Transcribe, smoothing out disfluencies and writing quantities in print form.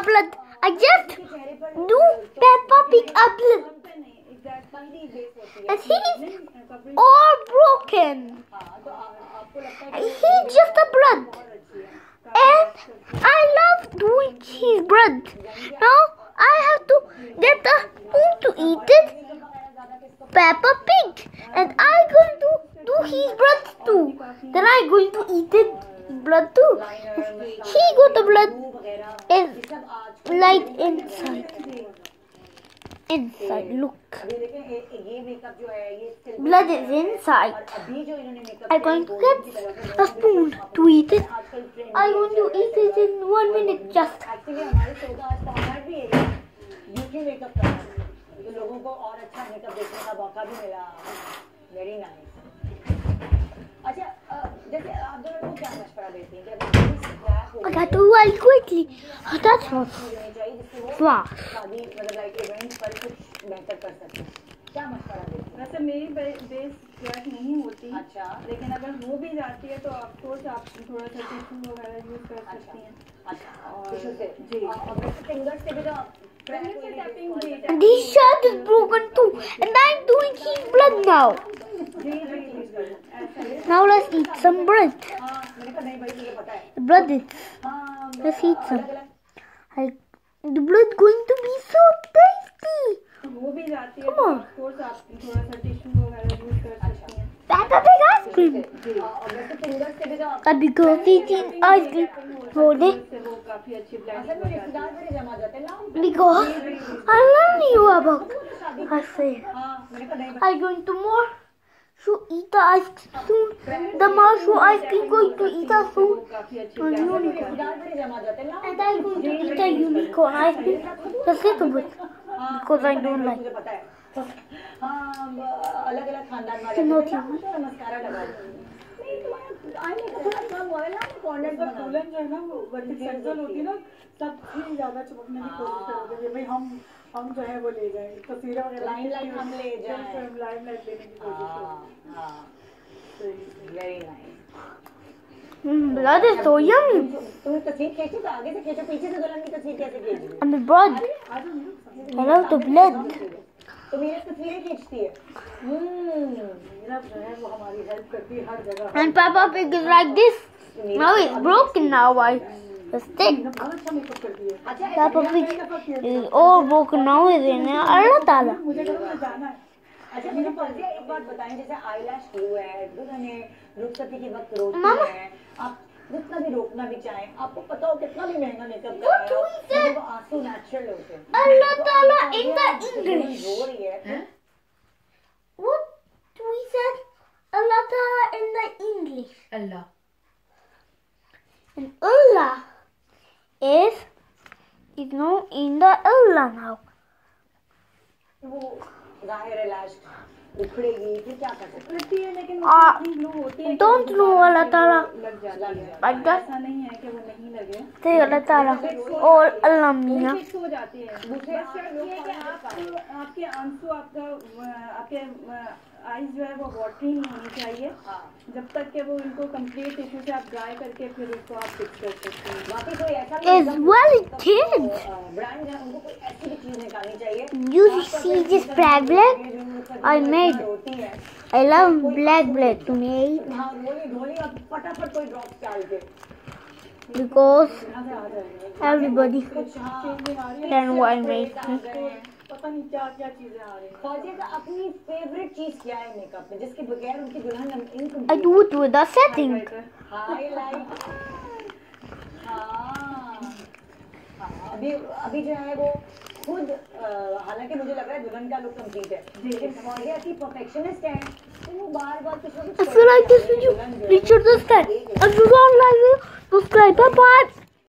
blood. I just do Peppa Pig a blood. And he's all broken. He's just a blood. And I love doing his blood. Now I have to get a spoon to eat it. Peppa Pig. And I'm going to do his blood too. Then I'm going to eat it blood too. He got the blood is like inside. Inside, look. Blood is inside. I'm going to get a spoon to eat it. I'm going to eat it in 1 minute just. I got to run quickly. That's not fast. वैसे मेरी base crack नहीं होती, लेकिन अगर हो भी जाती है तो आपको आप थोड़ा सा टिश्यू वगैरह यूज कर सकती हैं। जी, फिंगर्स से भी तो This shirt is broken too, and I'm doing his blood now. Now let's eat some bread. The blood is. Let's eat some. The blood going to be so tasty. Come on. Peppa Pig ice cream. Because eating ice cream all day. Because I learned you about ice cream. I'm going to more to eat the ice cream soon. The marshmallow ice cream going to eat us soon. And I'm going to eat a unicorn ice cream. Just a little bit. Because I don't like it. हम जो है वो ले जाएं, तस्वीरें वगैरह limelight हम ले जाएं, लाइमलाइट लेने की कोशिश करते हैं। Very nice. Blood is so yummy. तुम तस्वीर खींचो तो आगे से खींचो, पीछे से दुल्हन की तस्वीर कैसे खींचोगे? And the blood. I love the blood. तो मेरी तस्वीरें खींचती है। मेरा जो है वो हमारी हेल्प करती है हर जगह। And Peppa Pig is like this. Now it's broken now. The stick. Peppa Pig is all broken now. Is in Allah Ta'ala. अच्छा मुझे एक बात बताएं, जैसे आईलैश ग्लू है, दुल्हने रुखसती के वक्त रोती है, आप जितना भी रोकना भी चाहें, आपको पता हो कितना भी महंगा मेकअप कर रहे हो, वो आंसू नेचुरल होते हैं। Allah Ta'ala in the English. रो रही है। What we said? Allah Ta'ala in the English. Allah. And Allah is known in the Allah now. वो ज़ाहिर है लाश उखड़ेगी, फिर क्या कर सकते हैं? लेकिन don't know Allah Ta'ala. लग जाता है। Like that. ऐसा नहीं है कि वो नहीं लगे। Say Allah Ta'ala or Allah Mia. हो जाती है। दूसरे आपके आंसू आपके आईज जो है वो वाटरी नहीं होनी चाहिए, जब तक कि वो इनको कंप्लीट टिश्यू से आप ड्राई करके फिर उसको आप फिक्स कर सकते हैं। बाकी कोई ऐसा It's very thin. ब्रांड है, उनको कोई ऐसी भी चीज निकालनी चाहिए। You see this black blood? I made. I love black blood to make. हाँ रोली आप फटाफट कोई ड्रॉप डाल के। Because everybody can what I made. पता नहीं क्या क्या चीजें आ रही हैं। फौजिया का अपनी फेवरेट चीज क्या है मेकअप में, जिसके बगैर उनकी दुल्हन I do it with the setting. Highlight. अभी जो है वो खुद, हालांकि मुझे लग रहा है दुल्हन का लुक कंप्लीट है, लेकिन फौजिया की परफेक्शनिस्ट है, तो वो बार-बार कुछ ना कुछ। If you like this video, please subscribe. If you don't like it, subscribe. Bye bye.